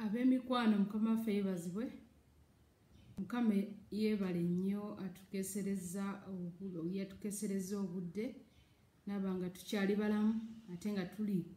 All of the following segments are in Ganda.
Ab'emikwano Mukama waffe yeebazibwe. Mukama yeebale nnyo yatukesereza obudde n'abanga tukyali balamu ate nga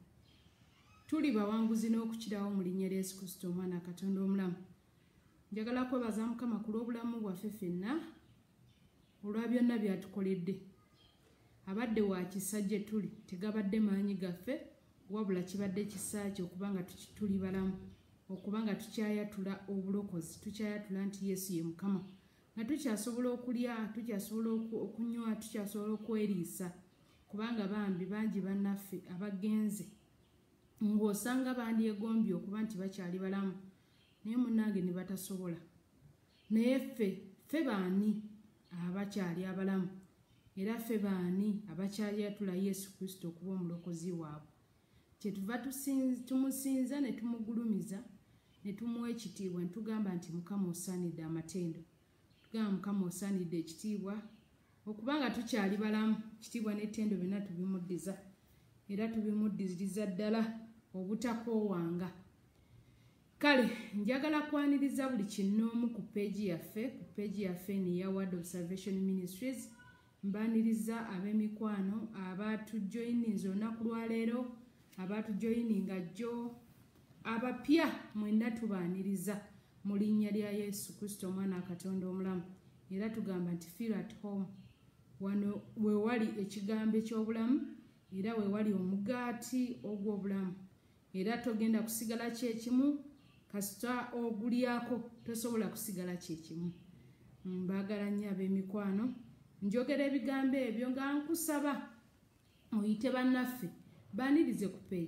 tuli bawanguzi n'okukirawo mu linnya lya Yesu Kristo omwana Katonda omulamu. Njagala kwebaza Mukama ku lw'obulamu bwaffe ffenna olwa byonna byatukoledde. Abadde wa kisa gye tuli tegabadde maanyi gaffe wabula kibadde kisa kye okubanga tuli balamu, okubanga tukyayatula obulokozi, tukyayatula nti Yesu ye Mukama, nga tukyasobola okulya, tukyasobola okunywa, tukyasobola okweriisa, kubanga bambi bangi bannaffe abagenze ng'osanga bandyegombye okuba nti bakyali balamu naye munnange ne batasobola. Naye ffe baani abakyali abalamu, era ffe baani abakyayatula Yesu Kristo okuba omulokozi waabwe. Kyetuva tumusinza ne tumugulumiza ne tumuwa ekitiibwa ne tugamba nti Mukama osaanidde amatendo, tugamba Mukama osaanidde ekitiibwa okubanga tukyali balamu. Ekitiibwa n'ettendo byonna tubimuddiza, era tubimuddiziriza ddala obutakoowanga. Kale njagala kwaniriza buli kinnoomu ku peegi yaffe ni ya Word of Salvation Ministries. Mbaniriza ab'emikwano abatujoyininze olunaku lwaleero, abatujoyininga jjo, abapya mwenna tubaaniriza mu linnya lya Yesu Kristo omwana Katonda omulamu. Era tugamba nti feel at home. Wano we wali ekigambo eky'obulamu era we wali omugaati ogw'obulamu, era togenda kusigala kyekimu kasita ogulyako tosobola kusigala kyekimu. Mbaagala nnyo ab'emikwano, njogera ebigambo ebyo nga nkusaba oyite bannaffe baanirize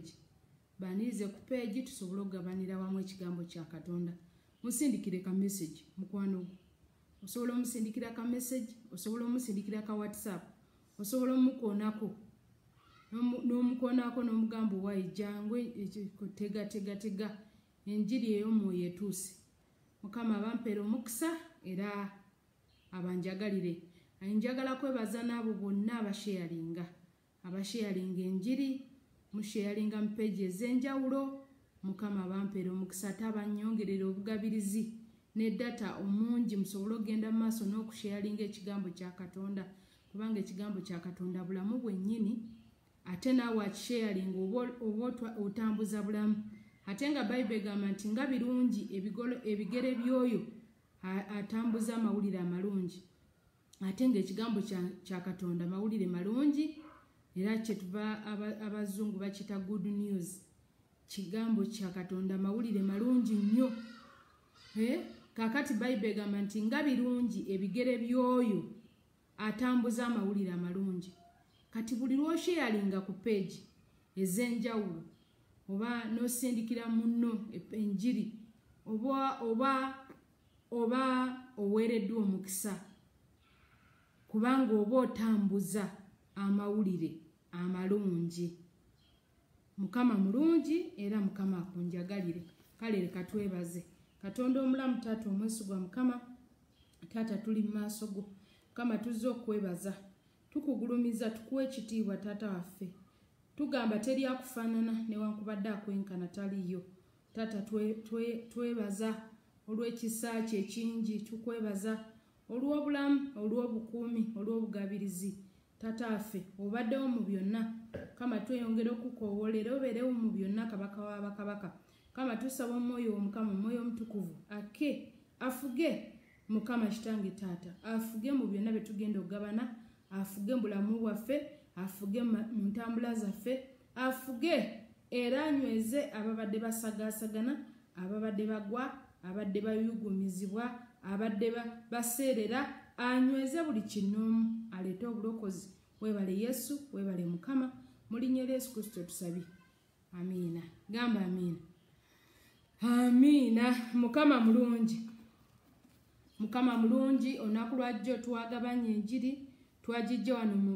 ku peegi tusobole okugabanira wamu ekigambo kya Katonda. Musindikire ka message mukwano gwo, osobola omusindikira ka message, osobola omusindikira ka WhatsApp, osobola omukoonako n'omukoonako n'omugamba owaye jangwe tega enjiri ey'omwoyo etuuse. Mukama abampeera omukisa era abanjagalire. Njagala kwebaza n'abo bonna abasharinga enjiri, musharinga mu peegi ez'enjawulo. Mukama abampeera omukisa ate abanyongerera obugabirizi ne data omungi musobole okugenda mu maaso n'okusharinga ekigambo kya Katonda, kubanga ekigambo kya Katonda bulamu bwennyini, ate naawe akisharinga oba otambuza bulamu. Ate nga Bayibuli egamba nti nga birungi ebigere by'oyo atambuza amawulire amalungi, ate ng'ekigambo kya Katonda mawulire malungi, era kyetuva abazungu bakita good news. Kigambo kya Katonda mawulire malungi nnyo. Kakati Bayibuli egamba nti nga birungi ebigere by'oyo atambuza amawulire amalungi. Kati buli lw'osharinga ku peegi ez'enjawulo oba n'osindikira munno enjiri oba oweereddwa omukisa, kubanga oba otambuza amawulire amalungi. Mukama mulungi era Mukama akunjagalire. Kale leka twebaze. Katonda omulamu, Taata omwesigwa, Mukama Taata tuli mu maaso go. Mukama tuzze okwebaza, tukugulumiza, tukuwa ekitiibwa Taata waffe. Tugamba teri akufaanana newankubadde akwenkana taliyo. Taata twebaza olw'ekisa kye ekingi, tukwebaza olw'obulamu, olw'obukuumi, olw'obugabirizi. Taata waffe obaddewo mu byonna. Kama tweyongera okukoowolera obeerewo mu byonna, Kabaka w'abakabaka. Kama tusaba omwoyo Omukama, omwoyo omutukuvu afuge. Mukama Kitange Taata afuge mu byonna bye tugenda okugabana, afuge mu bulamu bwaffe, afuge mu ntambula zaffe, afuge era anyweze ababadde basagaasagana, ababadde bagwa, abadde bayugumizibwa, abadde baseerera, anyweze buli kinnoomu aleete obulokozi. Weebale Yesu, weebale Mukama, mu linnya lya Yesu Kristo tusabye. Amiina. Gamba amiina. Amiina. Mukama mulungi. Mukama mulungi. Olunaku lwajjo twagabanya enjiri, twagijja wano mu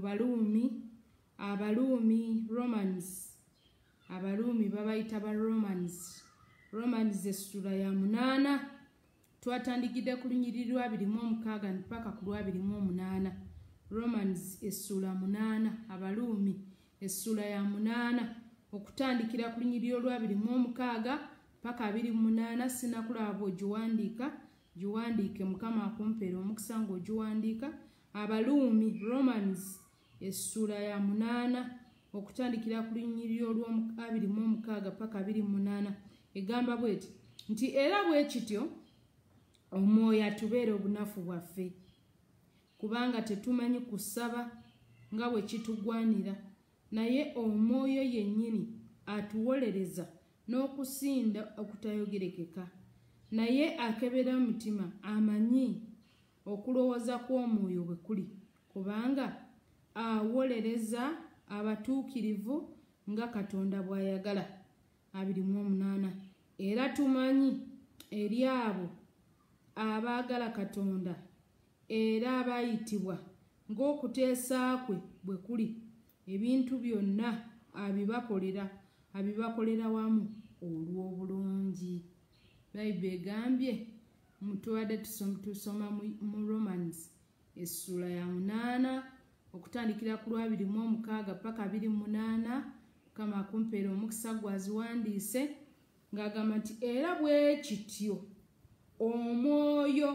Abaluumi Romans. Abaluumi babayita ba Romans. Romans essula ya 8. Twatandikidde ku lunyiriri lwa 26 mpaka ku lwa 28. Romans essula 8. Abaluumi essula ya 8 okutandikira ku lunyiriri lwa 26 paka 28 sinakulaba ogiwandiike Mukama akumpeera omukisa ng'ogiwandiika. Abaluumi Romans essula ya 8 okutandikira ku lunyiriri olw'26 paka 28 egamba bweti nti era bwe kityo omwoyo atubeera obunafu bwaffe kubanga tetumanyi kusaba nga bwe kitugwanira naye omwoyo yennyini atuwolereza n'okusinda okutayogerekeka naye akebera omutima amanyi okulowooza kw'omwoyo bwe kuli kubanga awolereza abatuukirivu nga Katonda bw'ayagala. 28 era tumanyi eri abo abaagala Katonda era abayitibwa ng'okuteesa kwe bwe kuli ebintu byonna abibakolera wamu olw'obulungi. Bayibuli egambye mutubadde tusoma mu Romans essula ya 8 okutandikira ku 26 paka 28 Mukama akumpeera omukisa gwaziwandiise ng'agamba nti era bwe kityo omwoyo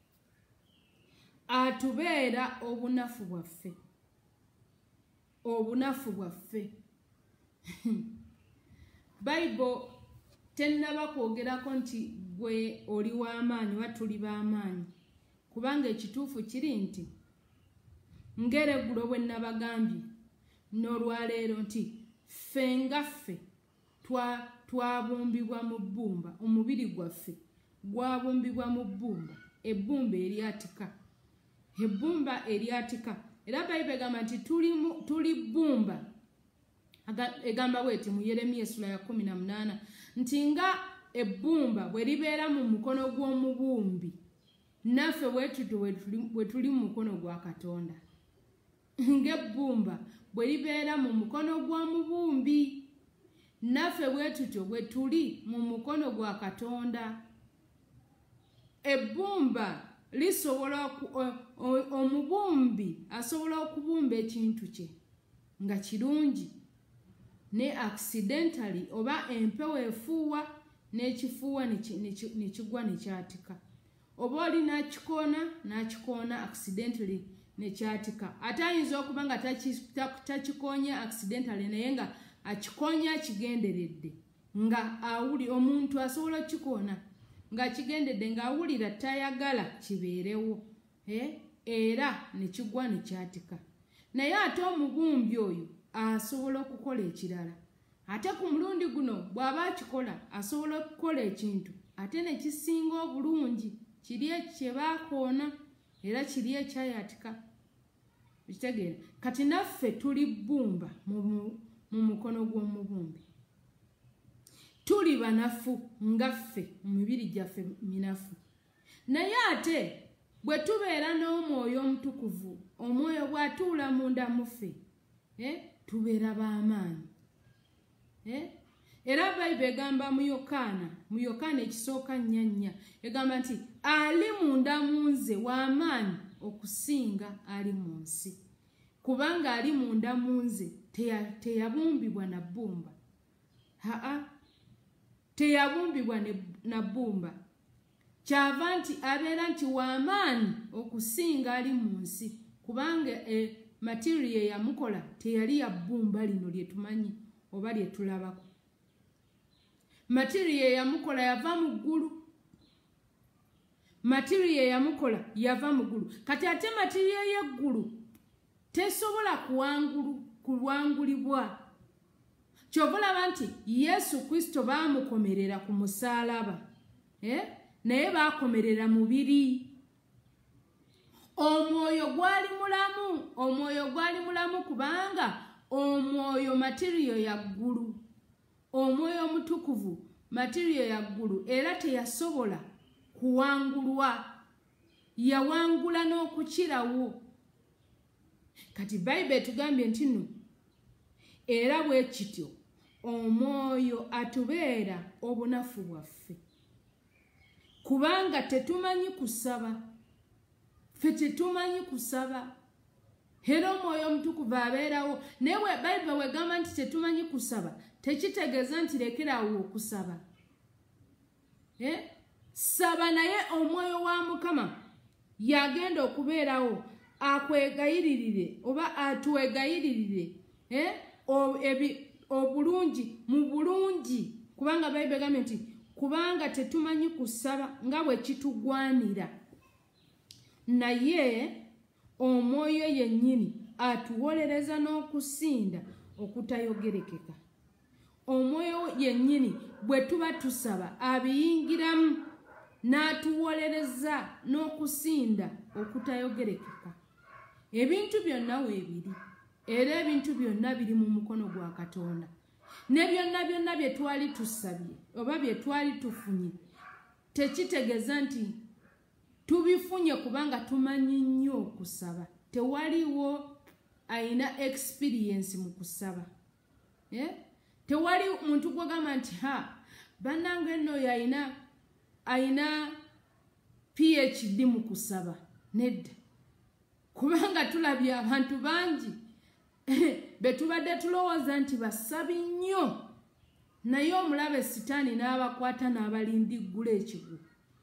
atubeera obunafu bwaffe. Bayibuli tennaba kwogerako nti gwe oli w'amaanyi oba tuli b'amaanyi kubanga ekituufu kiri nti ng'ereggulo bwe nabagambye n'olwaleero nti ffe nga ffe twabumbibwa mu bbumba, omubiri gwaffe gwabumbibwa mu bbumba, ebbumba eryatika era Bayibuli egamba nti tuli bbumba. Egamba bweti mu Yeremiya essula ya 18 nti nga ebbumba bwe libeera mu mukono gw'omubumbi naffe bwe tuli mu mukono gwa Katonda. Ng'ebbumba bwe libeera mu mukono gw'omubumbi naffe bwe tutyo bwe tuli mu mukono gwa Katonda. Ebbumba lisobola omubumbi asobola okubumba ekintu kye nga kirungi ne accidentally oba empewo efuuwa n'ekifuuwa ne kigwa ne kyatika oba oli n'akikoona accidentally ne kyatika ate ayinza okuba nga takikoonya accidentally naye nga akikoonya akigenderedde nga omuntu asobola okukikoona ng'akigendedde ng'awulira tayagala kibeerewo era ne kigwa ne kyatika naye ate omubumbi oyo asobola okukola ekirala ate ku mulundi guno bw'aba akikola asobola okukola ekintu ate ne kisinga obulungi kiri kye baakoona era kiri ekyayatika. Ekitegeera kati naffe tuli bbumba mu mukono gw'omubumbi tuli banafu nga ffe mu mibiri gyaffe minafu naye ate bwe tubeera n'omwoyo omutukuvu omwoyo bw'atuula munda mu ffe tubeera b'amaanyi. Era Bayibuli egamba mu Yokaana ekisooka 4 egamba nti ali munda mu nze w'amaanyi okusinga ali mu nsi kubanga ali munda mu nze teyabumbibwa na bbumba teyabumbibwa na bbumba kyava nti abeera nti w'amaanyi okusinga ali mu nsi kubanga material yamukola teyali ya bbumba lino lye tumanyi oba lye tulabako. Material yamukola yava mu ggulu. Kati ate material y'eggulu tesobola kuwangulibwa. Kyova olaba nti Yesu Kristo baamukomerera ku musaalaba naye baakomerera mubiri. Omwoyo gwali mulamu kubanga omwoyo material ya ggulu. Omwoyo omutukuvu material ya ggulu era teyasobola kuwangulwa, yawangula n'okukirawo. Kati Bayibuli etugambye nti no era bwe kityo omwoyo atubeera obunafu bwaffe kubanga tetumanyi kusaba. Era omwoyo omutukuvu abeerawo naye Bayibuli wegamba nti tetumanyi kusaba tekitegeeza nti lekerawo okusaba. saba naye omwoyo wa Mukama yagenda okubeerawo akwegayiririre oba atwegayiririre obulungi mu bulungi kubanga Bayibuli egambye nti kubanga tetumanyi kusaba nga bwe kitugwanira naye omwoyo yennyini atuwolereza n'okusinda okutayogerekeka omwoyo yennyini bwe tuba tusaba abiyingiramu n'atuwolereza n'okusinda okutayogerekeka ebintu byonna weebiri era ebintu byonna biri mu mukono gwa Katonda ne byonna bye twali tusabye oba bye twali tufunye tekitegeeza nti tubifunye kubanga tumanyi nnyo okusaba tewaliwo ayina experience mu kusaba tewali muntu gwagamba nti bannange nno oyo ayina PhD mu kusaba nedda kubanga tulabye abantu bangi betubadde tulowooza nti basabi nnyo naye omulabe sitaani n'abakwata n'abalindiggula ekigu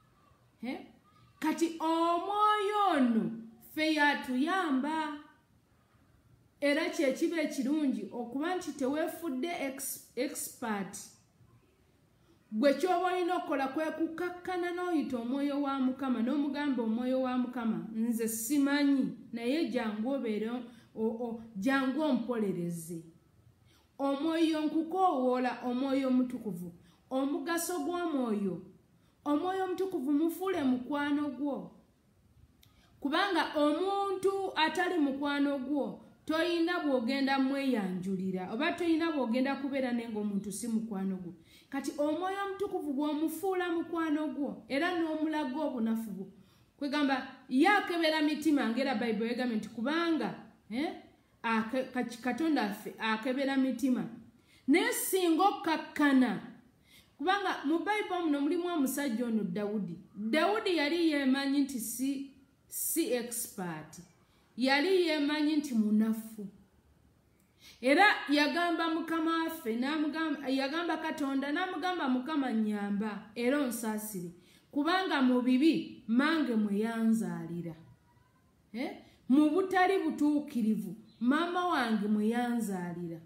kati omwoyo ono ffe yatuyamba era kyekiba ekirungi okuba nti teweefudde expert gwe kyoba olina okukola kwe kukakkana n'oyita omwoyo wa Mukama n'omugamba omwoyo wa Mukama nze simanyi naye jangu obeere jangu ompolereze omwoyo nkukoowoola omwoyo omutukuvu omugaso gw'omwoyo omwoyo omutukuvu mufuule mukwano gwo kubanga omuntu atali mukwano gwo toyina bwogenda mweyanjulira oba toyina bwogenda kubeera nenga omuntu si mukwano gwo kati omwoyo omutukuvu bw'omufuula mukwano gwo era n'omulaga obunafu bwo kwegamba yakebera mitima ngera Bayibuli egambye nti kubanga Katonda affe akebera mitima naye singa okkakkana kubanga mu Bayibuli muno mulimu omusajja ono Dawudi yali yeemanyi nti si expert yali yeemanyi nti munafu era yagamba Mukama waffe yagamba Katonda n'amugamba Mukama nnyamba era onsaasire kubanga mu bibi mange mwe yanzaalira mu butali butuukirivu maama wange mwe yanzaalira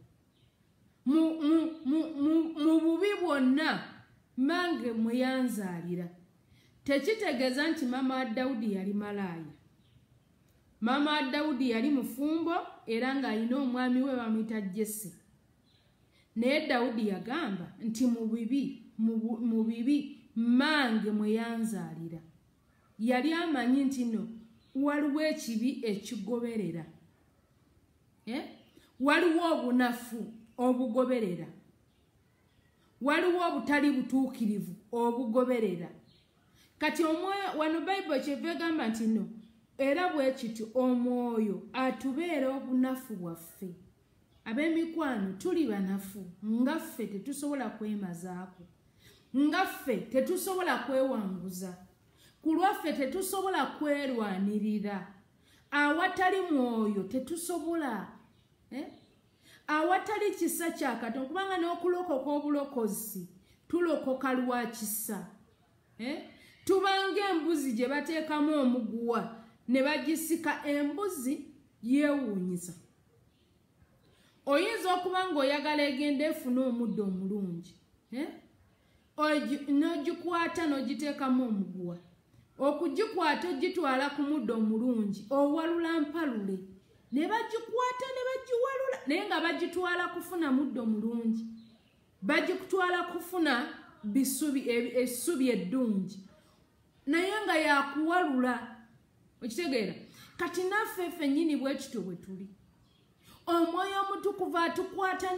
mu bubi bwonna mange mwe yanzaalira tekitegeeza nti maama wa Dawudi yali malaaya maama wa Dawudi yali mufumbo era ng'alina omwami we bamuyita Jesse naye Dawudi yagamba nti mu bibi mange mwe yanzaalira yali amanyi nti no waliwo ekibi ekigoberera waliwo obunafu obugoberera waliwo obutali butuukirivu obugoberera kati omwoyo wano Bayibuli kyeva egamba nti no era bwe kityo omwoyo atubeera obunafu bwaffe ab'emikwano tuli banafu nga ffe tetusobola kwemazaako nga ffe tetusobola kwewanguza ku lwaffe tetusobola kwerwanirira awatali mwoyo tetusobola awatali kisa kya Katonda kubanga n'okulokoka obulokozi tulokoka lwa kisa tubanga embuzi gye bateekamu omuguwa ne bagisika embuzi yeewuunyiza oyinza okuba ng'oyagala egenda efuna omuddo omulungi n'ogikwata n'ogiteekamu omuguwa okugikwata ogitwala ku muddo omulungi owalula mpalule ne bagikwata ne bagiwalula naye nga bagitwala kufuna muddo mulungi bagitwala kufuna essubi eddungi naye nga yakuwalula okitegeera kati naffe ffennyini bwe kityo bwe tuli omwoyo omutukuvu atukwata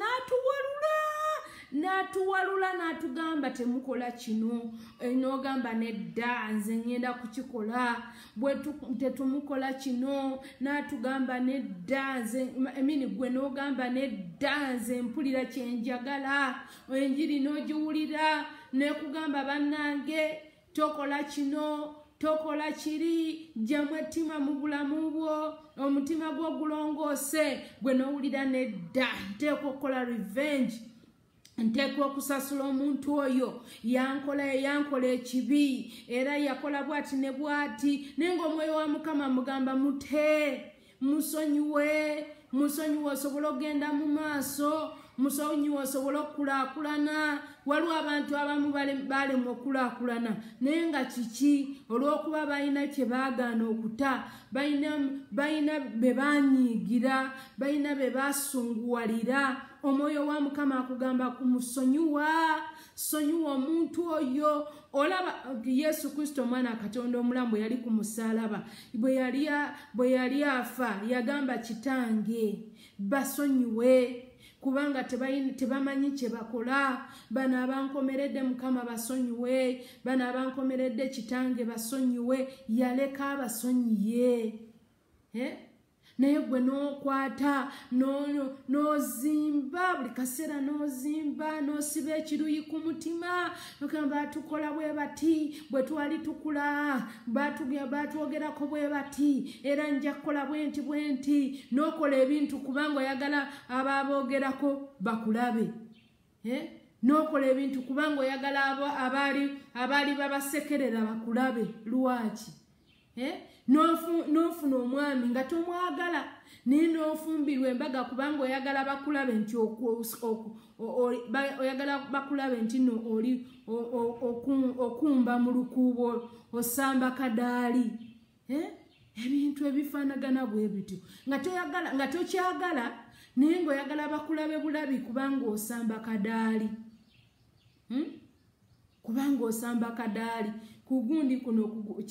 n'atuwalula n'atugamba temukola kino n'ogamba nedda nze ngenda kukikola bwe tetumukola kino n'atugamba nedda nze gwe n'ogamba nedda nze mpulira kyenjagala enjiri n'ogiwulira nekugamba bannange tokola kino tokola kiri jamu ettima mu bulamu bwo omutima gwo gulongoose gwe n'owulira nedda nteeka okukola revenge nteekwa okusasula omuntu oyo yankola ekibi era yakola bwati ne bwati naye ng'omwoyo wa Mukama mugamba musonyiwe osobola okugenda mu maaso musonyiwe osobola okukulaakulana waliwo abantu abamu balemwa okukulaakulana naye nga kiki olw'okuba balina kye baagaana okuta balina be banyiigira balina be basunguwalira omwoyo wa Mukama akugamba kumusonyiwa sonyiwa omuntu oyo olaba Yesu Kristo omwana Katonda omulamu yali ku musaalaba bwe yali afa yagamba kitange basonyiwe kubanga tebamanyi kye bakola bano abankomeredde Mukama basonyiwe bano abankomeredde kitange basonyiwe yaleka abasonyiye naye gwe n'okwata n'ozimba buli kaseera n'ozimba n'osiba ekiruyi ku mutima nogamba batukola bwe bati bwe twali tukula batwogerako bwe bati era nja kukola bwe nti n'okola ebintu kubanga oyagala ababoogerako bakulabe n'okola ebintu kubanga oyagala abaali babasekerera bakulabe lwaki n'ofuna omwami nga tomwagala naye n'ofumbirwa embaga kubanga oyagala bakulabe nti oyagala bakulabe nti no oli okumba mu lukuubo osamba kadaali ebintu ebifaanagana bwe bityo nga tokyagala naye ng'oyagala bakulabe bulabi kubanga osamba kadaali kubanga osamba kadaali kugundi kuno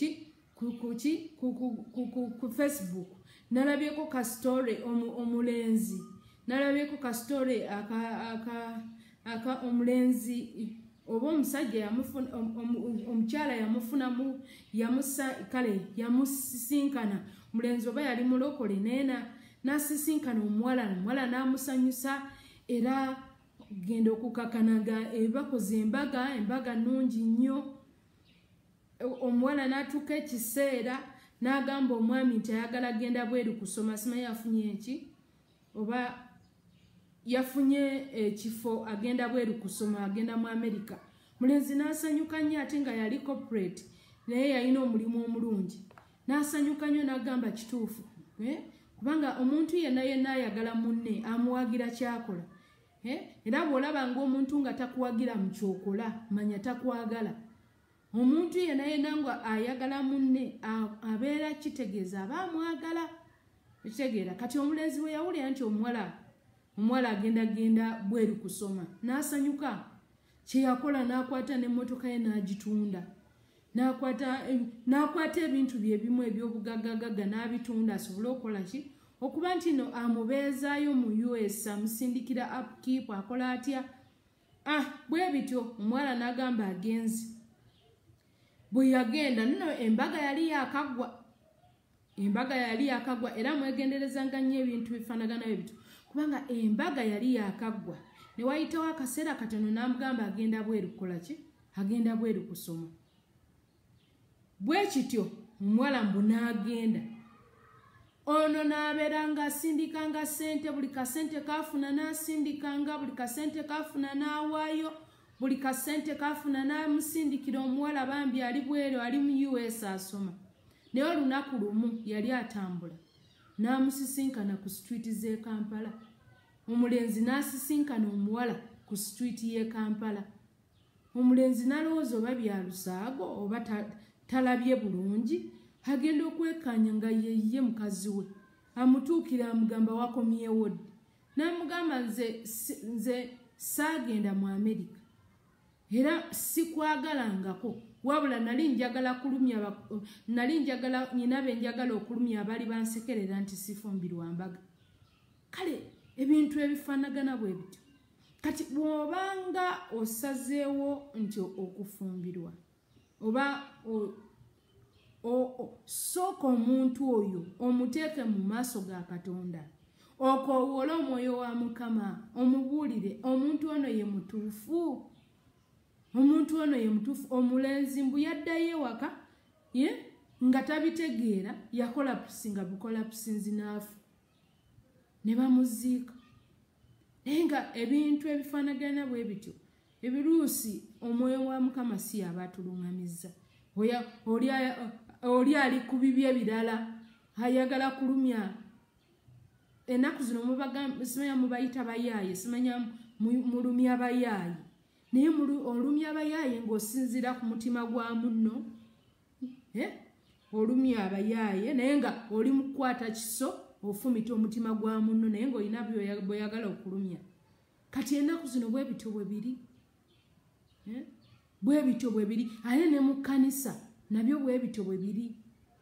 ku Facebook nalabyeko ka story omulenzi nalabyeko ka story aka omulenzi oba omusajja omukyala yamufunamu yamusisinkana mulenzi oba yali mulokole neena nasisinkana omuwala n'amusanyusa era genda okukakanaga bakoze embaga nnungi nnyo omuwala n'atuuka ekiseera n'agamba omwami nti ayagala genda bweru kusoma simanyi yafunye eki oba yafunye ekifo agenda bweru kusoma agenda mu America mulenzi n'asanyuka nnyo ate nga yali corporate naye yalina omulimu omulungi n'asanyuka nnyo n'agamba kituufu kubanga omuntu yenna ayagala munne amuwagira kyakola era bw'olaba ng'omuntu nga takuwagira mu kyokola manya takwagala omuntu yenna nga ayagala munne abeera kitegeeza aba amwagala ekitegeera kati omulenzi we yawulira nti omuwala agenda bweru kusoma n'asanyuka kyeyakola n'akwata n'emmotoka ye n'agitunda n'akwata ebintu bye ebimu eby'obugagagaga n'abitunda asobole okukola ki okuba nti no amubeezaayo mu US amusindikira upkeep akola atya bwe bityo omuwala n'agamba agenzi bwe yagenda nno embaga yali yakagwa era mwegenderezanga nnyo ebintu bifaanaganayo bityo kubanga embaga yali yakagwa ne wayitawo akaseera katono n'amugamba agenda bweru kukola ki agenda bweru kusoma bwe kityo omuwala mbu n'agenda ono n'abeeranga asindikanga ssente buli kasente kaafuna n'asindikanga buli kasente kaafuna n'awaayo buli kasente kaafuna n'amusindikira omuwala bambi ali bweru ali mu US asoma naye olunaku lumu yali atambula n'amusisinkana ku street z'e Kampala omulenzi n'asisinkana omuwala ku street y'e Kampala omulenzi n'alowooza oba bya lusaago oba talabye bulungi agenda okwekkaanya nga ye mukazi we amutuukira amugamba wakomyewo ddi n'amugamba nze saagenda mu America era sikwagalangako wabula nali njagala nyinabe njagala okulumya abaali bansekerera nti sifumbirwa mbaga kale ebintu ebifaanagana bwe bityo kati bw'obanga osazeewo nti okufumbirwa oba sooka omuntu oyo omuteeke mu maaso ga Katonda okoowole omwoyo wa Mukama omubuulire omuntu ono ye mutuufu omulenzi mbu yaddayo ewaka nga tabitegeera yakola pusi nga bukola pusi nzinaafu ne bamuziika Nenga ebintu ebifanagana bwe bityo ebiruusi omwoyo wa Mukama si abatulungamiza. Oli ali ku bibi ebirala ayagala kulumya. Ennaku zino simanya mubayita bayaaye, simanya mulumya bayaaye. Naye olumya abayaaye ng'osinzira ku mutima gwa munno. Olumya abayaaye naye nga oli mu kukwata kiso ofumita omutima gwa munno naye ng'olina bw'oyagala okulumya. Kati ennaku zino bwe bityo bwe biri. Bwe bityo bwe biri. Ate ne mu kkanisa nabyo bwe bityo bwe biri.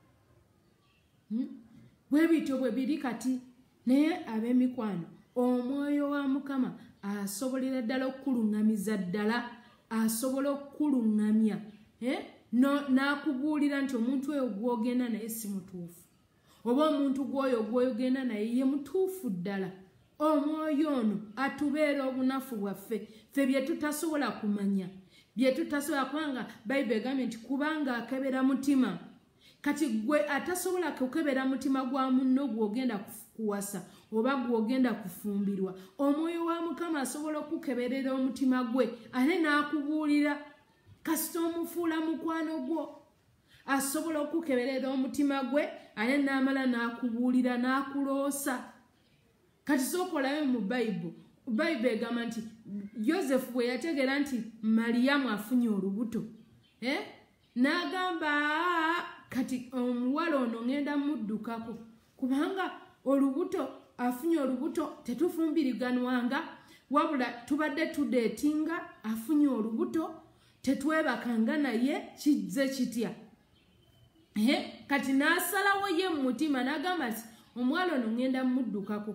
Bwe bityo bwe biri kati. Naye ab'emikwano omwoyo wa Mukama asobolera ddala okkulungamiza ddala. Asobola okkulungamya. N'akubuulira nti omuntu oyo gw'ogenda naye si mutuufu. Oba omuntu gwoyo gw'ogenda naye ye mutuufu ddala. Omwoyo ono atubeera obunafu bwaffe. Ffe bye tutasobola kumanya. Bye tutasobola kubanga Bayibuli egambye nti kubanga akebera mutima. Kati gwe atasobola kukebera mutima gwa munno gw'ogenda kuwasa oba gw'ogenda kufumbirwa. Omwoyo wa Mukama asobola okukeberera omutima gwe ate n'akubuulira kasita omufuula mukwano gwo. Asobola okukeberera omutima gwe ate n'amala n'akubuulira n'akuloosa. Kati sookolayo mu Bayibuli egamba nti Yosefu bwe yategeera nti Maliyamu afunye olubuto n'agamba kati omuwala ono ngenda muddukako kubanga olubuto afunye olubuto tetufumbiriganwanga wabula tubadde tudeetinga afunye olubuto tetwebakanga naye kizze kitya. Kati n'asalawo ye mu mutima n'agamba nti omuwala ono ngenda muddukako.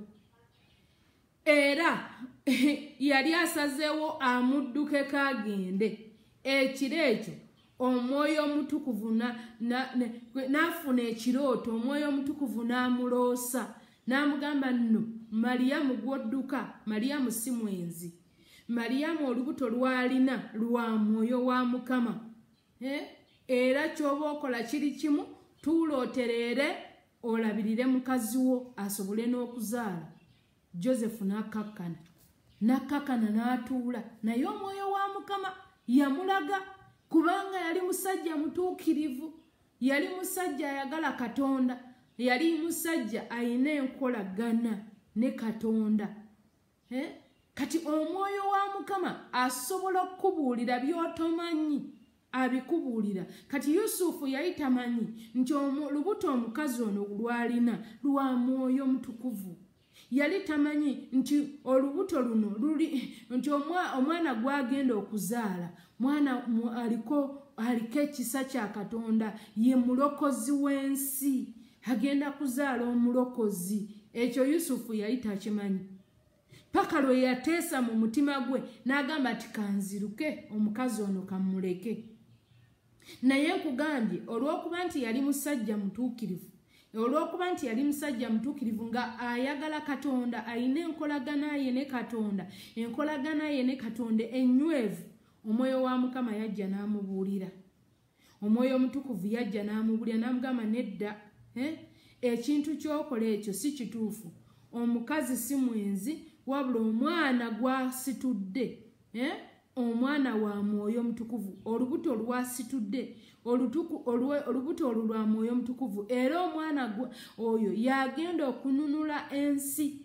Era yali asazeewo amuddukeko agende. Ekiro ekyo omwoyo omutukuvu n'afuna ekirooto. Omwoyo omutukuvu n'amuloosa n'amugamba nno Maliyamu gw'odduka Maliyamu si mwenzi. Maliyamu olubuto lw'alina lwa mwoyo wa Mukama. Era ky'oba okola kiri kimu tuulooterere olabirire mukazi wo asobole n'okuzaala. Josefu n'akakkana n'atuula naye omwoyo wa Mukama yamulaga kubanga yali musajja mutuukirivu. Yali musajja ayagala Katonda. Yali musajja ayina enkolagana ne Katonda. Kati omwoyo wa Mukama asobola okukubuulira by'otomanyi abikubuulira. Kati Yusufu yali tamanyi nti olubuto omukazi ono lwalina lwa mwoyo mutukuvu. Yali tamanyi nti olubuto luno luli nti omwana gwagenda okuzaala mwana aliko ekisa kya Katonda ye mulokozi w'ensi. Agenda kuzaala omulokozi. Ekyo Yusufu yali takimanyi. Paka lwe yateesa mu mutima gwe n'agamba ati kanziruke omukazi ono kamuleke. Naye nkugambye olw'okuba nti yali musajja mutuukirivu. Olw'okuba nti yali musajja mutuukirivu nga ayagala Katonda ayina enkolagana ye ne Katonda. Enkolagana ye ne Katonda ennywevu. Omwoyo wa Mukama yajja n'amubuulira. Omwoyo omutukuvu yajja n'amubuulira n'amugamba nedda. Ekintu ky'okola ekyo si kituufu. Omukazi si mwenzi wabula omwana gw'asitudde. Omwana wa mwoyo mutukuvu. Olubuto lw'asitudde. Olubuto olwo lwa mwoyo mutukuvu. Era omwana oyo yagenda okununula ensi.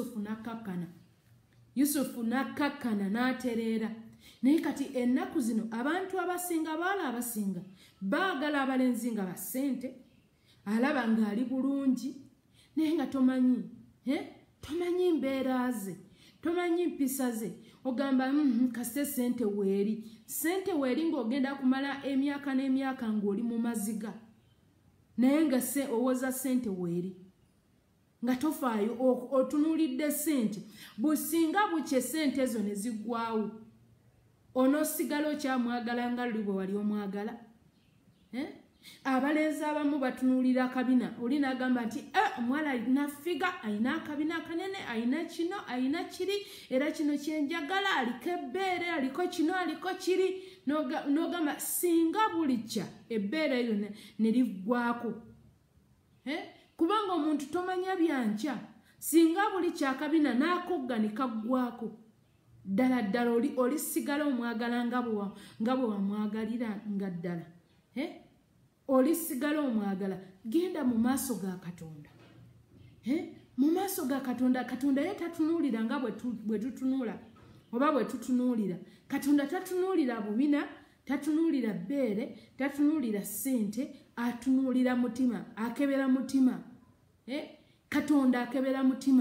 Yusufu n'akakkana n'atereera. Naye kati ennaku zino abantu abasinga baagala abalenzi nga basente. Alaba ng'ali bulungi naye nga tomanyi mbeera ze, tomanyi mpisa ze. Ogamba kasite sente weeri ng'ogenda kumala emyaka n'emyaka ng'oli mu maziga naye nga owoza sente weeri nga tofaayo otunuulidde sente. Businga bukye sente ezo ne ziggwaawo onoosigala okyamwagala nga luli bwe wali omwagala. Abalenzi abamu batunuulira akabina oli n'agamba nti omuwala alina figa alina akabina akanene alina kino alina kiri era kino kyenjagala aliko ebbeere aliko kino aliko kiri n'ogamba singa buli kya ebbeere eyo ne liggwaako. Kubanga omuntu tomanya byankya singa buli kyakabina n'akogga ne kaggwako ddala ddala olisigala omwagala nga bwe wamwagalira nga ddala olisigala omwagala. Genda mu maaso ga Katonda, mu maaso ga Katonda. Katonda ye tatunuulira nga bwe tutunula oba bwe tutunuulira. Katonda tatunuulira bubina, tatunuulira bbeere, tatunuulira ssente, atunuulira mutima, akebera mutima. Katonda akebera mutima,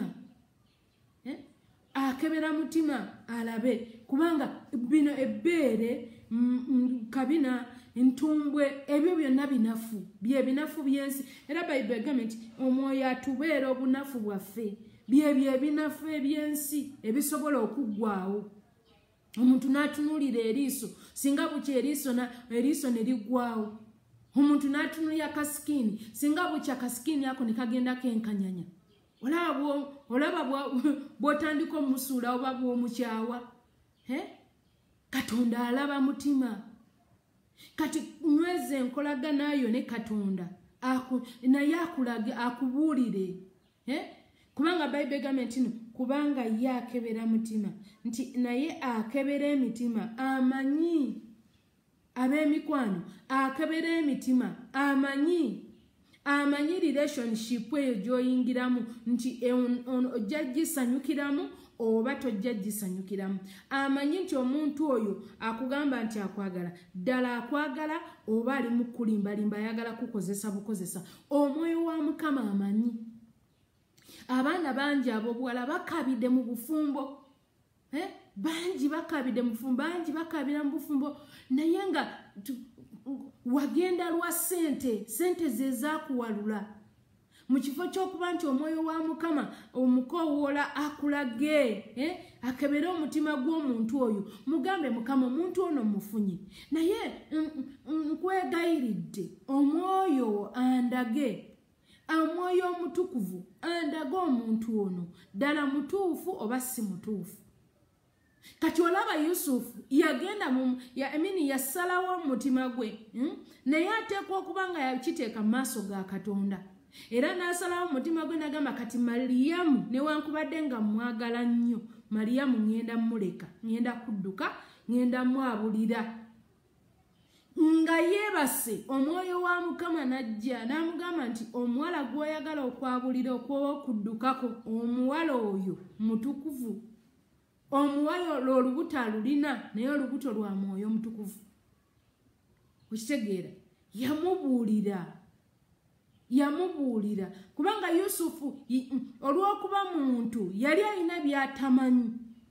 akebera mutima alabe, kubanga bino ebbeere kabina ntumbwe ebyo byonna binafu, bye binafu byensi. Era Bayibuli egamba nti omwoyo atubeera obunafu bwaffe, byebyo ebinafu ebyensi ebisobola okuggwaawo. Omuntu n'atunuulira eriiso, singa bukya eriiso ne liggwaawo. Omuntu n'atunuulira kasikini, singa bukya kasikini ako ne kagenda kenkanyanya. Olaba bw'otandika omusuula oba bw'omukyawa. Katonda alaba mutima. Kati nyweze enkolaganayo ne Katonda naye akulage akubuulire. Kubanga Bayibuli egamba nti kubanga ye akebera mutima, nti naye akebera emitima amanyi. Ab'emikwano akebera emitima amanyi relationship eyo gy'oyingiramu nti ojja gisanyukiramu oba tojja gisanyukiramu. Amanyi nti omuntu oyo akugamba nti akwagala, ddala akwagala oba ali mu kulimbalimba ayagala kukozesa bukozesa. Omwoyo wa Mukama amanyi. Abaana bangi ab'obuwala bakabidde mu bufumbo. Bangi bakabidde mu bufumbo, bangi bakabira mu bufumbo, naye nga wagenda lwa sente ze zaakuwalula. Mu kifo ky'okuba nti omwoyo wa Mukama omukowoola akulage, akebere omutima gw'omuntu oyo, mugambe Mukama omuntu ono mufunye, naye nkwegayiridde omwoyo andage, omwoyo omutukuvu andage omuntu ono ddala mutuufu oba si mutuufu. Kati olaba Yusufu yagenda yasalawo omutima gwe, naye ateekwa okuba nga yakiteeka mu maaso ga Katonda. Era n'asalawo omutima gwe n'agamba kati Maliyamu newankubadde nga mwagala nnyo, Maliyamu ngenda muleka, ngenda kudduka, ngenda mwabulira. Nga yeebase omwoyo wa Mukama n'ajja n'amugamba nti omuwala gw'oyagala okwabulira okwoba okuddukako, omuwala oyo mutukuvu. Omuwala olubuto alulina naye olubuto lwa mwoyo mutukuvu. Okitegeera? Yamubuulira kubanga Yusufu olw'okuba muntu yali alina by'atamanyi.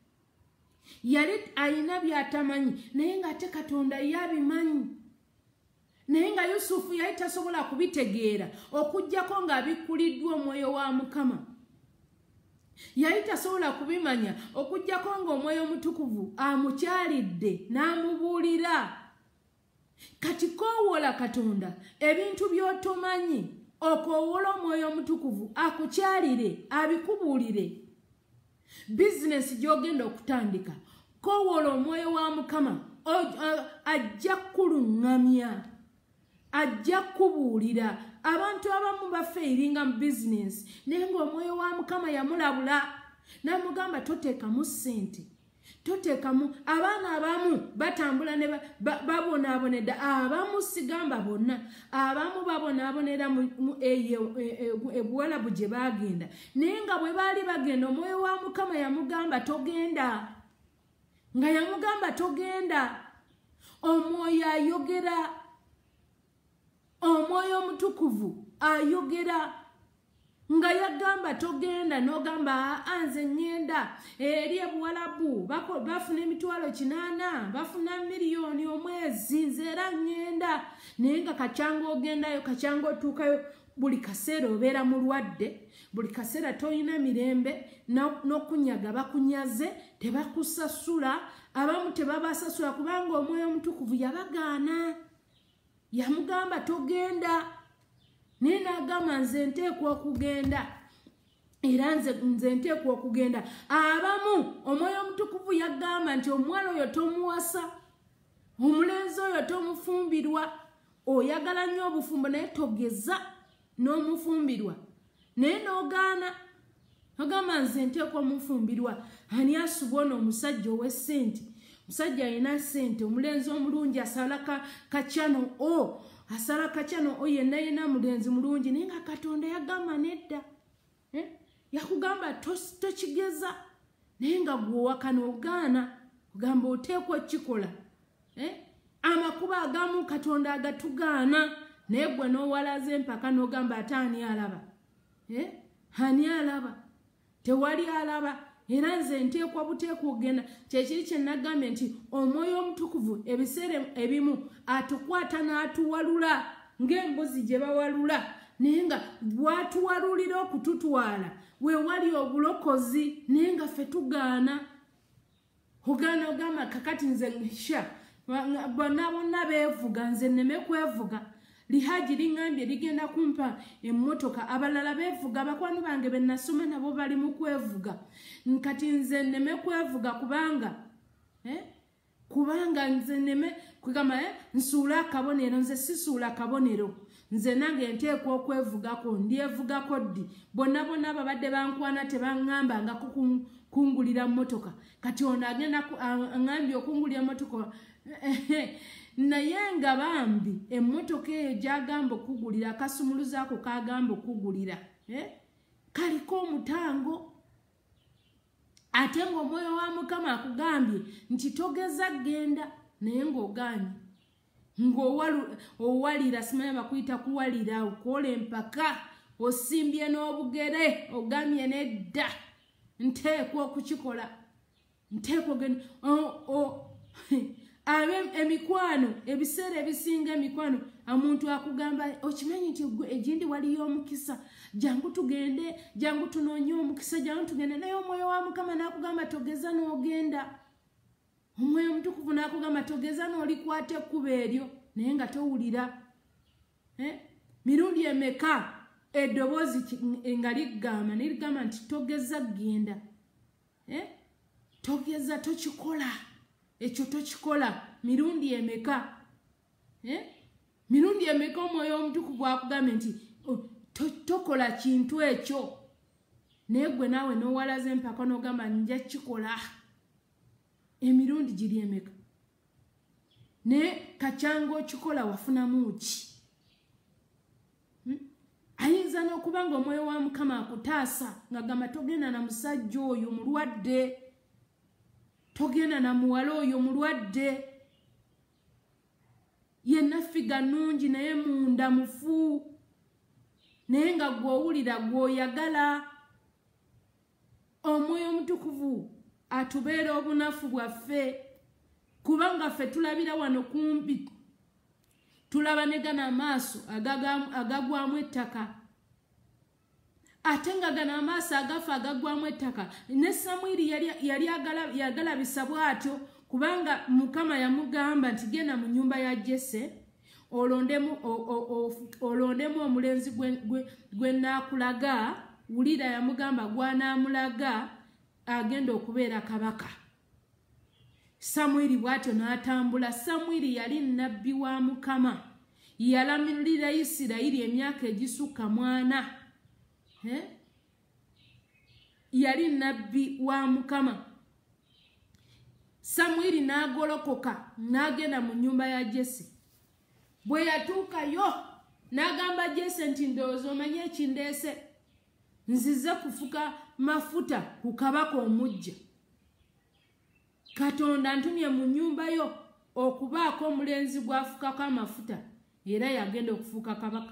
Naye ng'ate Katonda yabimanyi. Naye nga Yusufu yali tasobola kubitegeera okuggyako ng'abikkuliddwa omwoyo wa Mukama. Yali tasobola kubimanya okuggyako ng'omwoyo omutukuvu amukyalidde n'amubuulira. Kati koowoola Katonda ebintu by'otomanyi, okoowoola omwoyo omutukuvu akukyalire abikubuulire. Bizinesi gy'ogenda okutandika, koowoola omwoyo wa Mukama ajja kuluŋŋamya, ajja kubuulira. Abantu abamu bafeeringa mu bizinesi naye ng'omwoyo wa Mukama yamulabula n'amugamba toteekamu ssente, toteekamu. Abaana abamu batambula ne babonaabonedda, abamu sigamba bonna, abamu babonaabonera ebuwalabu gye baagenda, naye nga bwe baali bagenda omwoyo wa Mukama yamugamba togenda, nga yamugamba togenda. Omwoyo ayogera, omwoyo omutukuvu ayogera, nga yagamba togenda n'ogamba nze ngenda eri ebuwalabu bafuna emitwalo 80, bafuna miliyoni omwezi, nze era ngenda. Naye nga kakyanga ogendayo, kakyanga otuukayo, buli kaseera obeera mulwadde, buli kaseera toyina mirembe, n'okunyaga bakunyaze, tebakusasula, abamu tebabasasula kubanga omwoyo omutukuvu yabagaana. Yamugamba togenda, naye n'agamba nze nteekwa okugenda, era nze nteekwa okugenda. Abamu omwoyo omutukuvu yagamba nti omuwala oyo tomuwasa, omulenzi oyo tomufumbirwa, oyagala nnyo obufumbo naye togeza n'omufumbirwa, naye n'ogaana. agamba nze nteekwa mufumbirwa ani asubona omusajja ow'essente musajja alina ssente omulenzi omulungi asala kacyano asala kacyano yenna yina mulenzi mulungi naye nga Katonda yagamba nedda yakugamba tokigeza naye nga gwowakana ogaana ogamba oteekwa kikola amakuba agamu Katonda agatugaana naye gwe n'owalaza empaka n'ogamba ate ani alaba ani alaba tewali alaba era nze nteekwa buteekwa ogenda kyekiri kye nagambye nti omwoyo omutukuvu ebiseera ebimu atukwata n'atuwalula ng'embuzi gye bawalula naye nga bwatuwalulira okututwala weewali obulokozi naye nga ffe tugaana ogaana ogamba kakati nze sha bonna bonna beevuga nze nneme kwevuga lihaji liŋŋambye ligenda kumpa emmotoka abalala beevuga abakwano bange be nasoma nabo bali mu kwevuga kati nze nneme kwevuga kubanga nze nneme kugamba nsuula akabonero nze sisuula akabonero nze nange nteekwa okwevugako ndyevugako ddi bonna bonna babadde bankwana tebaŋŋambangako kungulira mmotoka kati ono agenda aŋŋambye okungulira mmotoka naye nga bambi emmotoka eyo gyagamba okugulira akasumuluzo ako kagamba okugulira kaliko omutango ate ng'omwoyo wa Mukama akugambye nti togeza genda naye ng'ogaanye ng'owalira simanyi bakuyita kuwalira okola empaka osimbye n'obugere ogamye nedda nteekwa okukikola nteekwa ogenda emikwano ebiseera ebisinga emikwano omuntu akugamba okimanyi nti egindi waliyo omukisa jangu tugende jangu tunoonye omukisa jangu tugende naye omwoyo wa Mukama n'akugamba togeza n'ogenda omwoyo omutukuvu n'akugamba togeza n'olikwata ekkubo eryo naye nga towulira mirundi emeka eddoboozi nga ligamba nerigamba nti togeza genda togeza tokikola ekyo tokikola mirundi emeka mirundi emeka omwoyo omutukuvu akugambye nti tokola kintu ekyo naye gwe naawe n'owalaza empaka n'ogamba nja kikola emirundi giri emeka naye kakyanga okikola wafunamu ki ayinza n'okuba nga omwoyo wa Mukama akutaasa nga gamba togenda na musajja oyo mulwadde togenda na muwala oyo mulwadde yenna figa nnungi naye munda mufu naye nga gw'owulira gw'oyagala omwoyo omutukuvu atubeera obunafu bwaffe kubanga ffe tulabira wano kumpi tulaba ne gana amaaso agagwamu ettaka ate nga gana amaaso agafa agagwamu ettaka ne Samwiri yali yagalabisa bw'atyo kubanga Mukama yamugamba nti genda mu nnyumba ya Jesse olondemu omulenzi gwe naakulaga wulira yamugamba gwanaamulaga agenda okubeera kabaka Samwiri bw'atyo n'atambula Samwiri yali nnabbi wa Mukama yalamirira Isirayiri emyaka egisukka 40 yali nnabbi wa Mukama Samwiri n'agolokoka n'agenda mu nnyumba ya Jesse bwe yatuukayo n'agamba Jesse nti ndowooza omanye ekindeese nzize kufuka mafuta ku kabaka omujja Katonda ntumye mu nnyumba yo okubaako omulenzi gw'afukako amafuta era yagenda okufuuka kabaka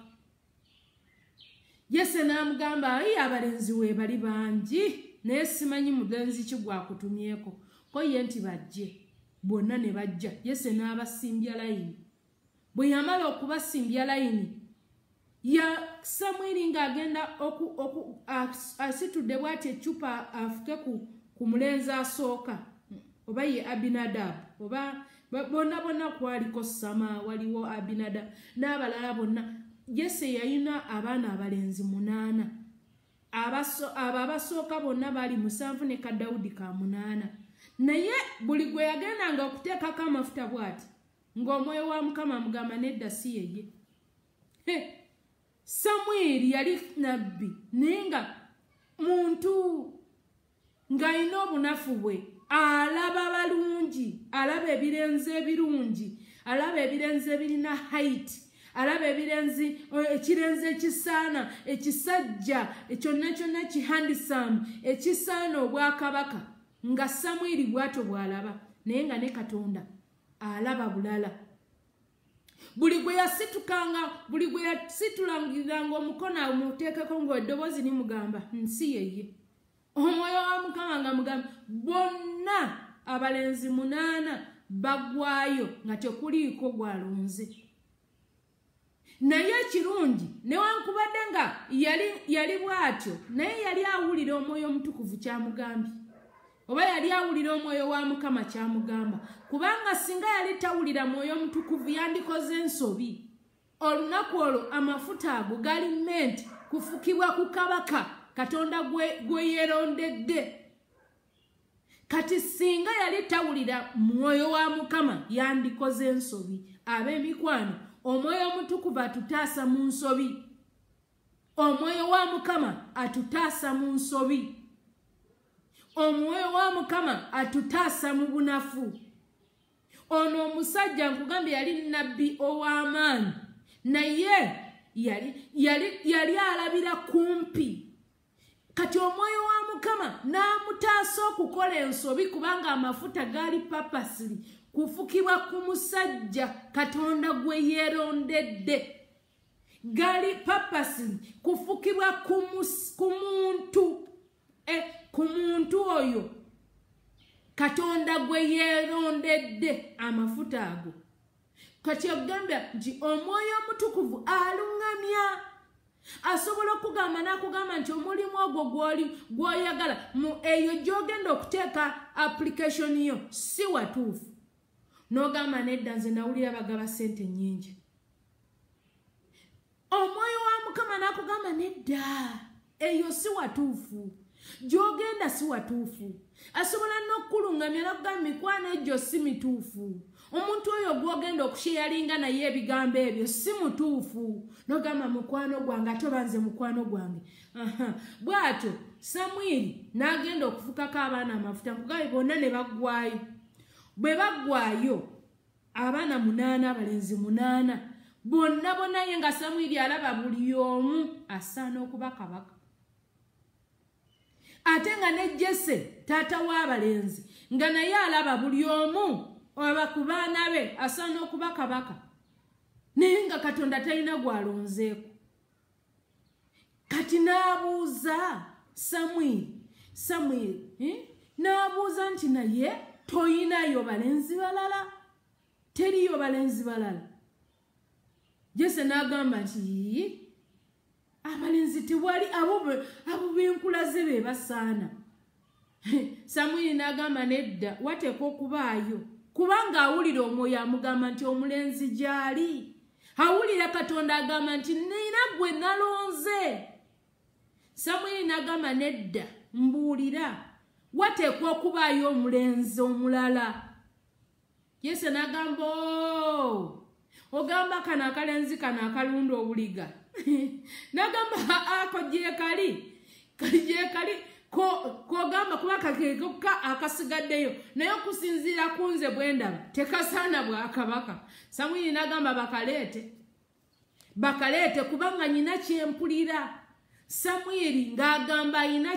Jesse n'amugamba ayi abalenzi we bali bangi naye simanyi mulenzi ki gwakutumyeko ko ye nti bajje bonna ne bajja Jesse n'abasimbya layini bwe yamala okubasimbya layini ya Samwiri ng'agenda asitudde bw'ati eccupa afuke ku mulenzi asooka oba ye Abinadab oba bonna kwaliko Sama waliwo Abinadab n'abalala bonna Jesse yalina abaana abalenzi 8 abo abasooka bonna bali 7 ne ka Dawudi ka 8 naye buli gwe yagendanga okuteekako amafuta bw'ati ng'omwoyo wa Mukama amugamba nedda si yeye Samwiri yali nabbi naye nga muntu ng'alina obunafu bwe alaba balungi, alaba ebirenze ebirungi, alaba ebirenze ebirina height, alaba ekirenze ekisaana ekisajja kyonna kyonna kihandisamu ekisaana obwakabaka nga Samwiri bw'atyo bw'alaba, naye nga ne Katonda alaba bulala. Buli gwe yasitukanga, buli gwe yasitulangiranga omukono amuteekeko ng'eddoboozi limugamba nsi yeye, omwoyo wa Mukama nga mugamba bonna abalenzi 8 bagwayo nga tekuliiko gwalonze. Naye ekirungi newankubadde nga yali bw'atyo, naye yali awulira omwoyo omutukuvu kyamugambye, oba yali awulira omwoyo wa Mukama kyamugamba, kubanga singa yali tawulira mwoyo omutukuvu yandikoze ensobi. Olunaku olwo amafuta ago gali meant kufukibwa ku kabaka Katonda gwe yerondedde. Kati singa yali tawulira mwoyo wa Mukama yandikoze ensobi. Ab'emikwano, omwoyo omutukuvu atutaasa mu nsobi. Omwoyo wa Mukama atutaasa mu nsobi. Omwoyo wa Mukama atutaasa mu bunafu. Ono omusajja nkugambye yali nabbi ow'amaanyi, naye yali alabira kumpi. Kati omwoyo wa Mukama n'amutaasa okukola ensobi kubanga amafuta gaali papasiri kufukibwa ku musajja Katonda gwe yerondedde. Gaali papasiri kufukibwa ku muntu oyo Katonda gwe yerondedde amafuta ago. Kati ogambya nti omwoyo omutukuvu alungamya. Asobola okugamba n'akugamba nti omulimu ogwo gw'oyagala eyo gy'ogenda okuteeka application yo si watuufu. N'ogamba nedda nze nawulira bagaba ssente nnyingi. Omwoyo wa Mukama n'akugamba nedda eyo si watuufu. Gy'ogenda si watuufu. Asobola n'okulungamya n'okugamba mikwano egyo si mituufu. Omuntu oyo gw'ogenda okusheyalinga naye ebigambo ebyo si mutuufu. N'ogamba mukwano gwange ate obanze mukwano gwange. Bw'atyo Samwiri n'agenda okufukako abaana amafuta nkugambye bonna ne baggwayo. Bwe baggwayo abaana 8 abalenzi 8 bonna ye nga Samwiri alaba buli omu asaana okuba kabaka. Ate nga ne Jesse taata w'abalenzi nga naye alaba buli omu oba ku baana be asaana okuba kabaka, naye nga Katonda talina gwalonzeeko. Kati n'abuuza Samwiri n'abuuza nti naye toyinayo balenzi balala? Teriyo balenzi balala? Jesse n'agamba nti abalenzi tewali, abo benkulaze be basaana. Samwiri n'agamba nedda wateekwa okubaayo, kubanga awulira omwoyo amugamba nti omulenzi gy'ali. Awulira Katonda agamba nti nina gwe nalonze. Samwiri n'agamba nedda mbuulira, wateekwa okubaayo omulenzi omulala. Jesse n'agamba ogamba kano akalenzi kano akalunda obuliga. N'agamba ako gyekali kogamba kuba kakeka akasigaddeyo, naye okusinziira ku nze bwe ndaba tekasaana bwakabaka. Samwiri n'agamba bakaleete kubanga nyina kyempulira. Samwiri ng'agamba ayina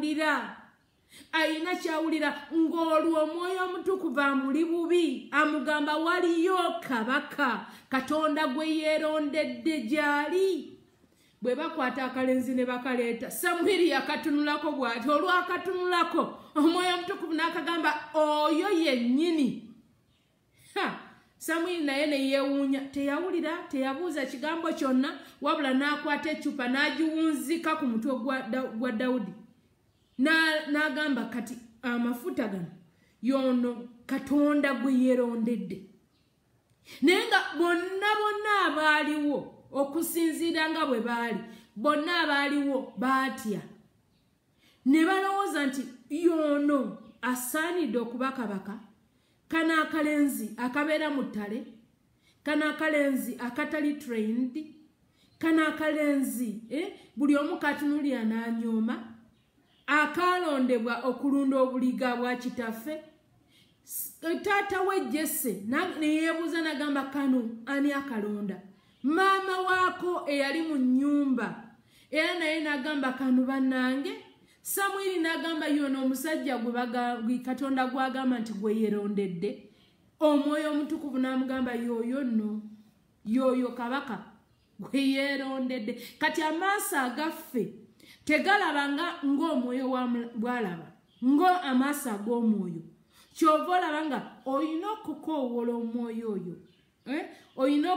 kyawulira ng'olwo omwoyo omutukuvu amuli bubi amugamba waliyo kabaka Katonda gwe yerondedde gy'ali. Bwe bakwata akalenzi ne bakaleeta, Samwiri yakatunulako bw'ati. Olwakatunulako omwoyo omutukuvu n'akagamba oyo yennyini. Samwiri naye ne yeewuunya, teyawulira, teyabuuza kigambo kyonna, wabula n'akwata eccupa n'agiwunzika ku mutwe gwa Dawudi. N'agamba kati amafuta gano yono Katonda gwe yerondedde. Naye nga bonna abaaliwo okusinziira nga bwe baali, bonna abaaliwo baatya. Ne balowooza nti yono asaanidde okuba kabaka. Kana akalenzi akabeera mu ttale, kana akalenzi akatali trained, kana akalenzi buli omu katunulira n'anyooma. akalondebwa okulunda obuliga bwa kitaffe taata we Jesse neyebuuza nagamba kano ani akalonda maama waako eyali mu nnyumba era naye nagamba kano bannange Samwiri nagamba yono omusajja gwe Katonda gwagamba nti gwe yerondedde omwoyo omutukuvu namugamba yoyo nno yoyo kabaka gwe yerondedde kati amaaso agaffe tegalabanga ng'omwoyo bwalaba ngo amaaso ag'omwoyo kyova olaba nga olina okukoowola omwoyo oyo olina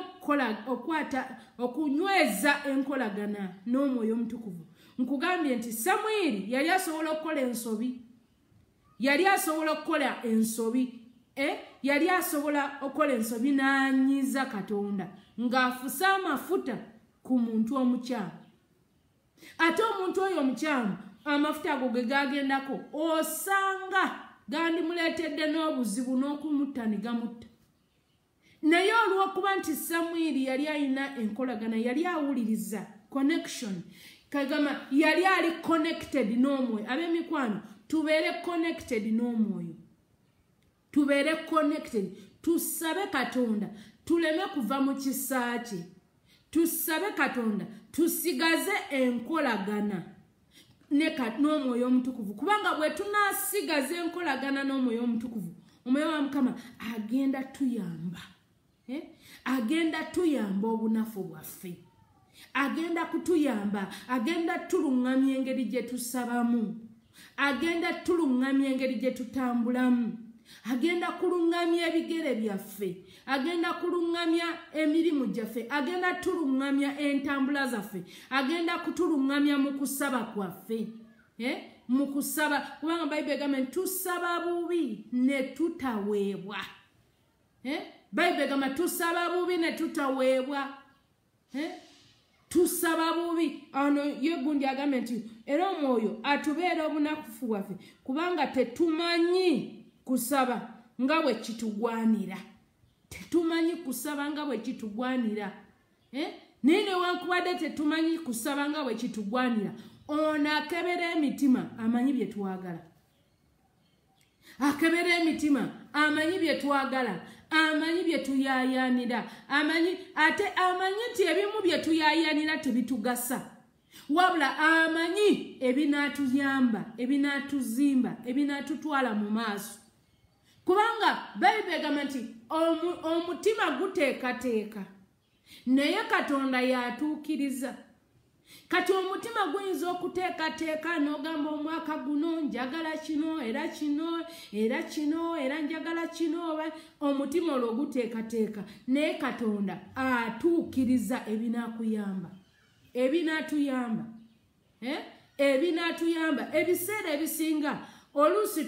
okunyweza enkolagana n'omwoyo omutukuvu nkugambye nti Samwiri yali asobola okukola ensobi yali asobola okukola ensobi yali asobola okukola ensobi n'anyiza Katonda ng'afusa amafuta ku muntu omukyamu ate omuntu oyo omukyamu amafuta ago ge gagendako osanga gandimuleetedde n'obuzibu n'okumutta ne gamutta naye olw'okuba nti Samwiri yali alina enkolagana yali awuliriza connection kagama yali ali connected n'omwoyo ab'emikwano tubeere connected n'omwoyo tubeere connected tusabe Katonda tuleme kuva mu kisa kye tusabe Katonda tusigaze enkolagana n'omwoyo omutukuvu kubanga bwe tunasigaze enkolagana n'omwoyo omutukuvu omwoyo wa Mukama agenda tuyamba agenda tuyamba obunafu bwaffe agenda kutuyamba agenda tuluŋŋamya engeri gye tusabamu agenda tuluŋŋamya engeri gye tutambulamu agenda kuluŋŋamya ebigere byaffe agenda kuluŋŋamya emirimu gyaffe agenda tuluŋŋamya entambula zaffe agenda kutuluŋŋamya mu kusaba kwaffe mu kusaba kubanga Bayibuli egamba nti tusaba bubi ne tutaweebwa Bayibuli egamba tusaba bubi ne tutaweebwa tusaba bubi ano ye gundi agambe nti era omwoyo atubeera obunakufu bwaffe kubanga tetumanyi kusaba nga bwe kitugwanira tetumanyi kusaba nga bwe kitugwanira naye newankubadde tetumanyi kusaba nga bwe kitugwanira ono akebera emitima amanyi bye twagala akebera emitima amanyi bye twagala amanyi bye tuyayanira amanyi nti ebimu bye tuyayanira tebitugasa wabula amanyi ebinaatuyamba ebinaatuzimba ebinaatutwala mu maaso kubanga Bayibuli egamba nti omutima guteekateeka naye Katonda yatuukiriza kati omutima guyinza okuteekateeka n'ogamba omwaka guno njagala kino era kino era kino era njagala kino omutima olwo guteekateeka naye Katonda atuukiriza ebinaakuyamba ebinaatuyamba ebinaatuyamba ebiseera ebisinga oluusi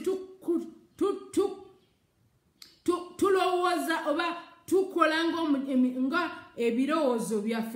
tulowooza oba tukola nga ebirowoozo byaffe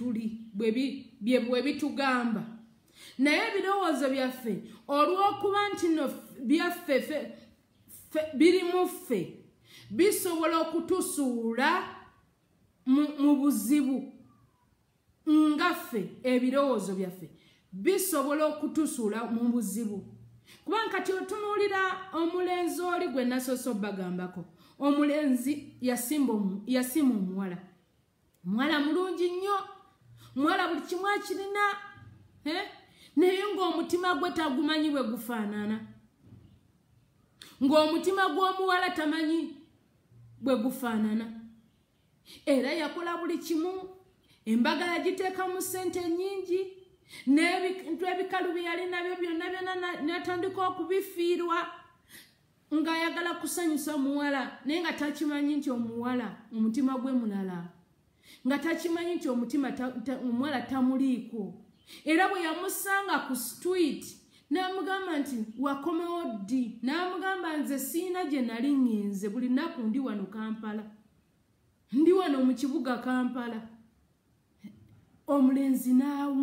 bwe bitugamba naye ebirowoozo byaffe olw'okuba nti no byaffe biri mu ffe bisobola okutusuula mu buzibu nga ffe ebirowoozo byaffe bisobola okutusuula mu buzibu kubanga kati otunuulira omulenzi oli gwe nasoose obbagambako omulenzi yasiima omuwala mulungi nnyo muwala buli kimu akirina naye ng'omutima gwe tagumanyi bwe gufaanana ng'omutima gw'omuwala tamanyi bwe gufaanana era yakola buli kimu embaga yagiteekamu ssente nnyingi n'ebintu ebikalu bye yali nabyo byonna n'atandika okubifiirwa ng'ayagala kusanyusa omuwala naye nga takimanyi nti omuwala omutima gwe mulala nga takimanyi nti omuwala tamuliiko era bwe yamusanga ku street n'amugamba nti wakomewo ddi n'amugamba nze siina gye nali ŋŋenze buli nnaku ndi wano Kampala ndi wano mu kibuga Kampala omulenzi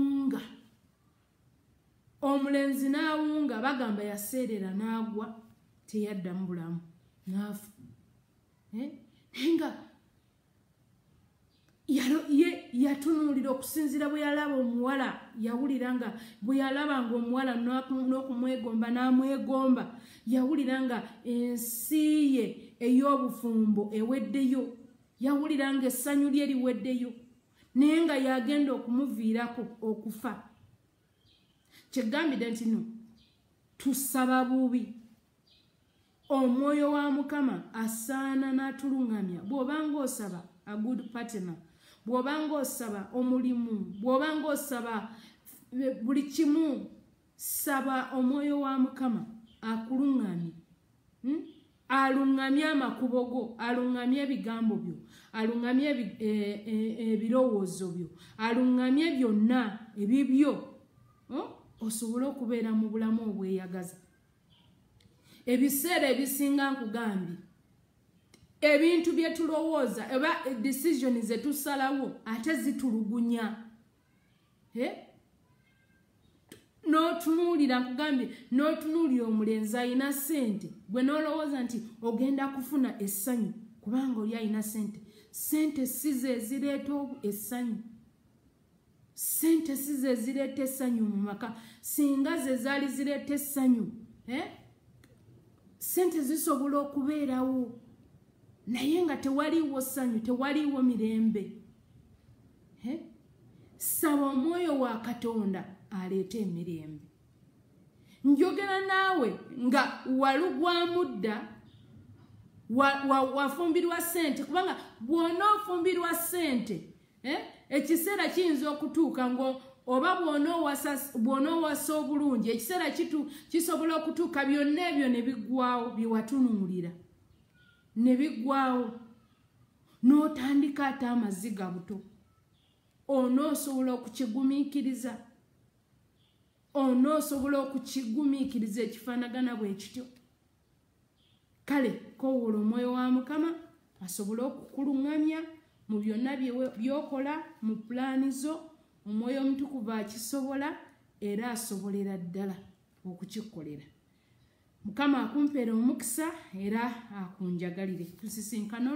n'awunga bagamba yaseerera n'agwa teyadda mu bulamu n'afa nga yatunulira okusinzira bwe yalaba omuwala yawulira nga bwe yalaba nga omuwala n'okumwegomba n'amwegomba yawulira nga ensi ye ey'obufumbo eweddeyo yawulira nga essanyu lye liweddeyo naye nga yagenda okumuviirako okufa kyegambidde nti no tusaba bubi omwoyo wa Mukama asaana n'atuluŋŋamya bw'obanga osaba a good partner bw'obanga osaba omulimu bw'obanga osaba buli kimu saba omwoyo wa Mukama akuluŋŋamye aluŋŋamye amakubo go aluŋŋamye ebigambo byo aluŋŋamye ebirowoozo byo aluŋŋamye byonna ebibyo osobole okubeera mu bulamu obweyagaza ebiseera ebisinga nkugambye ebintu bye tulowooza eba decision ze tusalawo ate zitulugunya n'otunuulira nkugambye n'otunuulira omulenzi ayina ssente gwe n'olowooza nti ogenda kufuna essanyu kubanga oli ayina ssente ssente si ze zireeta essanyu ssente si ze zireeta essanyu mu maka singa ze zaali zireeta essanyu ssente zisobola okubeerawo naye nga tewaliiwo ssanyu tewaliiwo mirembe saba omwoyo wa Katonda aleeta emirembe njogera naawe nga walugwamu dda wafumbirwa ssente kubanga bw'onoofumbirwa ssente ekiseera kiyinza okutuuka ngo oba bw'onoowasa obulungi ekiseera kisobola okutuuka byonna ebyo ne biggwaawo bye watunuulira ne biggwaawo n'otandika ate amaziga buto onoosobola okukigumiikiriza ekifaanagana bwe kityo kale kowoola omwoyo wa Mukama asobole okukuluŋŋamya mu byonna by'okola mu pulaani zo omwoyo omutukuvu akisobola era asobolera ddala okukikolera Mukama akumpeera omukisa era akunjagalire tusisinkana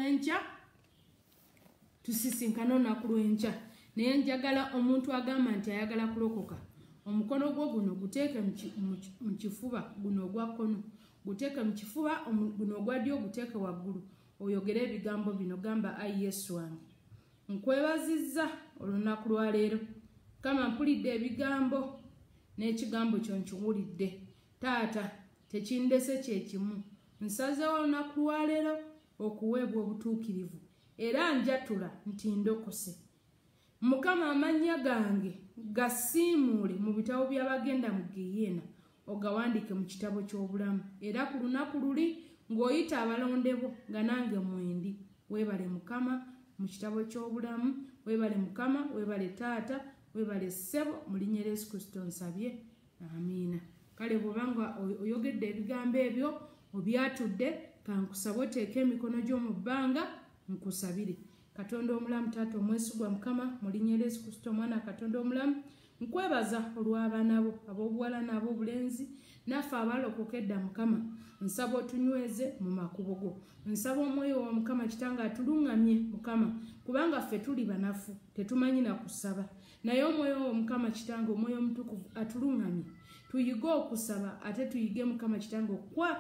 olunaku lw'enkya naye njagala omuntu agamba nti ayagala kulokoka omukono gwo guno guteeke mu kifuba guno ogwa kkono guteeke mu kifuba guno ogwa ddyo guteeke waggulu oyogere ebigambo bino gamba ayi Yesu wange nkwebazizza olunaku lwa leero Mukama mpulidde ebigambo n'ekigambo kyo nkiwulidde taata tekindese kyekimu nsazeewo olunaku lwa leero okuweebwa obutuukirivu era njatula nti ndokose Mukama amannya gange gasiimuule mu bitabo by'abagenda mu Geyeena ogawandiike mu kitabo ky'obulamu era ku lunaku luli ng'oyita abalonde bo nga nange mwendi weebale Mukama mu kitabo ky'obulamu weebale Mukama weebale taata weebale ssebo mu linnya lya Yesu Kristo nsabye amiina kale bw'obanga oyogedde ebigambo ebyo obyatudde kankusaba oteeka emikono gy'omu bbanga nkusabire Katonda omulamu taata omwesigwa Mukama mu linnya lya Yesu Kristo omwana Katonda omulamu nkwebaza olw'abaana bo ab'obuwala n'ab'obulenzi naffe abalokokedda Mukama nsaba otunyweze mu makubo go nsaba omwoyo wa Mukama Kitange atuluŋŋamye Mukama kubanga ffe tuli banafu tetumanyi na kusaba naye omwoyo wa Mukama Kitange omwoyo omutukuvu atuluŋŋamye tuyige okusaba ate tuyige Mukama Kitange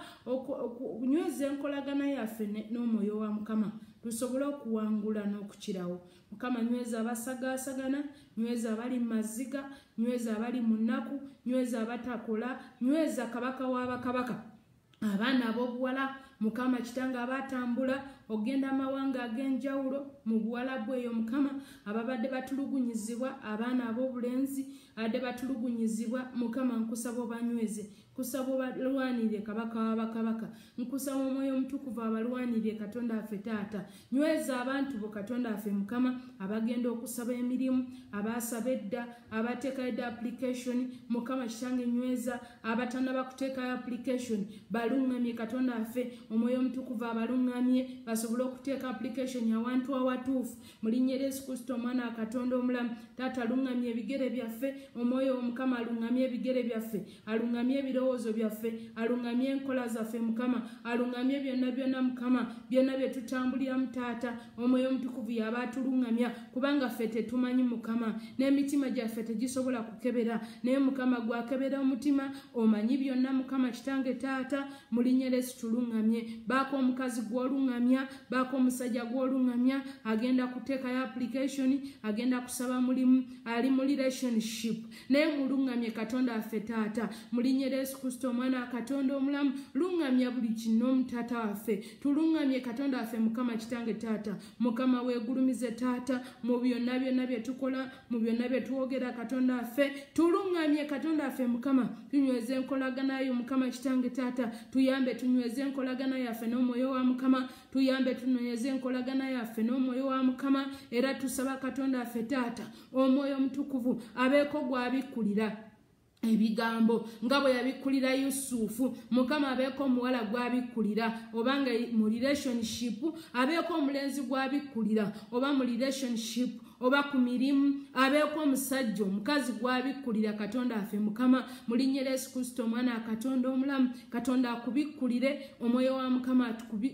okunyweza enkolagana yaffe n'omwoyo wa Mukama tusobole okuwangula n'okukirawo Mukama nyweza abasagaasagana nyweza abali mu maziga nyweza abali mu nnaku nyweza abatakola nyweza kabaka w'abakabaka abaana ab'obuwala Mukama Kitange abatambula ogenda amawanga ag'enjawulo mu buwala bweyo Mukama ababadde batulugunyizibwa abaana ab'obulenzi adde batulugunyizibwa Mukama nkusaba obanyweze nkusaba obalwanirire kabaka w'abakabaka nkusaba omwoyo omutukuvu abalwanirire Katonda waffe taata nyweza abantu bo Katonda waffe Mukama abagenda okusaba emirimu abasaba edda abateeka edda application Mukama Kitange nyweza abatannaba kuteekayo application baluŋŋamye Katonda waffe omwoyo omutukuvu abaluŋŋamye basobole okuteeka application yawantu awatuufu mu linnya lya Yesu Kristo omwana wa Katonda omulamu. Taata aluŋŋamye ebigere byaffe, omwoyo omukama aluŋŋamye ebigere byaffe, aluŋŋamye ebirowoozo byaffe, aluŋŋamye enkola zaffe mukama, aluŋŋamye byonna byonna mukama, byonna bye tutambuliramu taata, omwoyo omutukuvu yaba atuluŋŋamya kubanga ffe tetumanyi mukama, n'emitima gyaffe tegisobola kukebera, naye mukama gwakebera omutima, omanyi byonna mukama kitange taata, mu linnya lya Yesu tuluŋŋamye. Baako omukazi gw'oluŋŋamya, baako omusajja gw'oluŋŋamya, agenda kuteekayo application, agenda kusaba mulimu, ali mu relationship, naye muluŋŋamye Katonda waffe taata, mu linnya lya Yesu Kristo omwana wa Katonda omulamu, luŋŋamya buli kinoomu taata waffe, tuluŋŋamye Katonda waffe mukama kitange taata, mukama weegulumize taata, mu byonna byonna bye tukola, mu byonna bye tuwogera Katonda waffe, tuluŋŋamye Katonda waffe mukama, tunyweze enkolagana yo mukama kitange taata, tuyambe tunyweze enkolagana yaffe n'omwoyo wa mukama, tuyambe tunyweze enkolagana yaffe n'omwoyo wa mukama, era tusaba Katonda waffe taata, omwoyo omutukuvu abeeko gw'abikkulira ebigambo nga bwe yabikkulira Yusufu, mukama abeeko omuwala gw'abikkulira, obanga mu relationship abeeko omulenzi gw'abikkulira, oba mu relationship oba ku mirimu abeeko omusajja omukazi gw'abikkulira Katonda waffe mukama, mu linnya lya Yesu Kristo omwana wa Katonda omulamu, Katonda akubikkulire, omwoyo wa mukama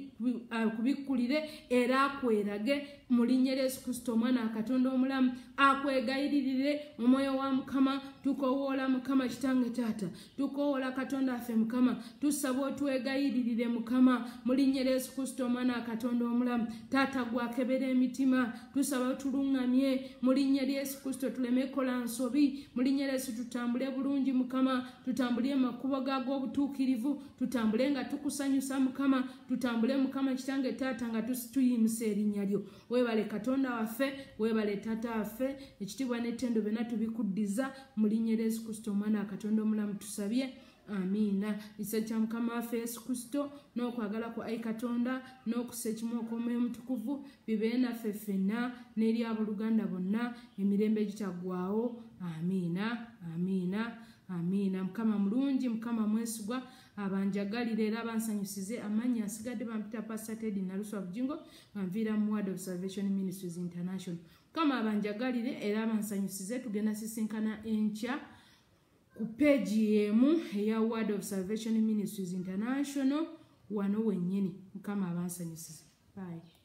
akubikkulire era akwerage mu linnya lya Yesu Kristo omwana wa Katonda omulamu, akwegayiririre omwoyo wa mukama, tukowoola mukama kitange taata, tukowoola Katonda waffe mukama, tusaba otwegayiririre mukama mu linnya lya Yesu Kristo omwana wa Katonda omulamu, taata gwakebera emitima, tusaba otuluŋŋamye mu linnya lya Yesu Kristo, tuleme kola nsobi, mu linnya lya Yesu tutambule bulungi mukama, tutambule makubo g'obutuukirivu, tutambule nga tukusanyusa mukama, tutambule mukama kitange taata nga tuyimusa erinnya lyo. Weebale Katonda waffe, weebale taata waffe, ekitiibwa n'ettendo byonna tubikuddiza mu linnya lya Yesu Kristo omwana wa Katonda omulamu tusabye. Amiina. Ekisa kya mukama waffe Yesu Kristo n'okwagala kwa Ayi Katonda n'okussa ekimu okw'omwoyo omutukuvu bibeere naffe ffenna n'eri abooluganda bonna emirembe gitaggwaawo. Amiina, amiina, amiina. Mukama mulungi, mukama mwesigwa, abanjagalire era bansanyusize amannya asigadde bampita Pastor Teddy Naluswa Bujingo banviira mu Word of Salvation Ministries International. Mukama abanjagalire era bansanyusize, tugenda sisinkana enkya ku peegi yemu eya Word of Salvation Ministries International wano wennyini. Mukama abansanyusize. Bye.